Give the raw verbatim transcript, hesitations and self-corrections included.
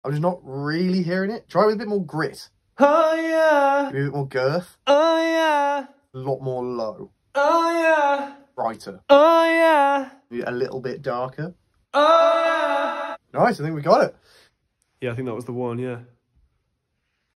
I'm just not really hearing it. Try with a bit more grit. Oh yeah. Maybe a bit more girth. Oh yeah. A lot more low. Oh yeah. Brighter. Oh yeah. Maybe a little bit darker. Oh yeah. Nice, I think we got it. Yeah, I think that was the one, yeah.